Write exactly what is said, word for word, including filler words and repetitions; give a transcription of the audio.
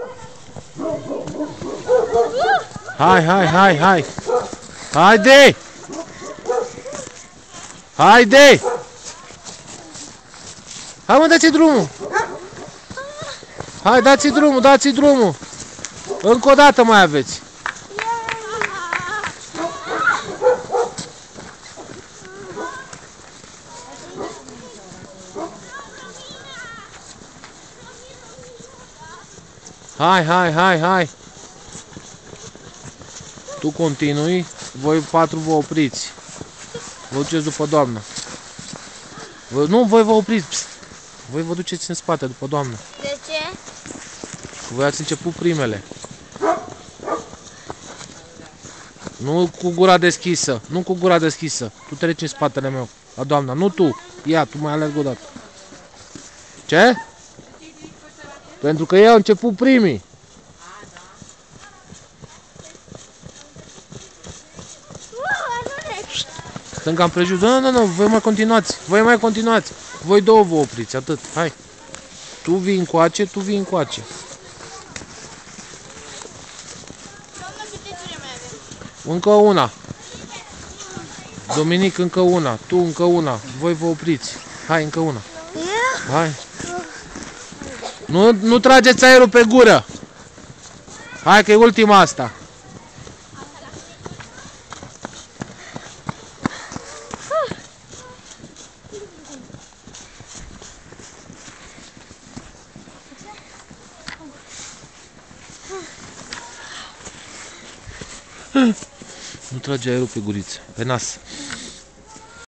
Hai, hai, hai, hai! Haide! Haide! Hai mă, dați-i drumul! Hai, dați-i drumul, dați-i drumul! Încă o dată mai aveți! Hai, hai, hai, hai! Tu continui, voi patru vă opriți. Vă duceți după doamnă. Vă, nu, voi vă opriți. Pst. Voi vă duceți în spate după doamnă. De ce? Că voi ați început primele. Nu cu gura deschisă. Nu cu gura deschisă. Tu treci în spatele meu. La doamna. Nu tu. Ia, tu mai alergi o dată. Ce? Pentru că ei au început primii. Stânga împrejur. Nu, nu, nu, voi mai continuați. Voi mai continuați. Voi două vă opriți, atât. Hai. Tu vii încoace, tu vii încoace. Încă una. Dominic, încă una. Tu încă una. Voi vă opriți. Hai, încă una. Hai. Nu, nu trageți aerul pe gură. Hai că e ultima asta. Nu trage aerul pe guriță, pe nas.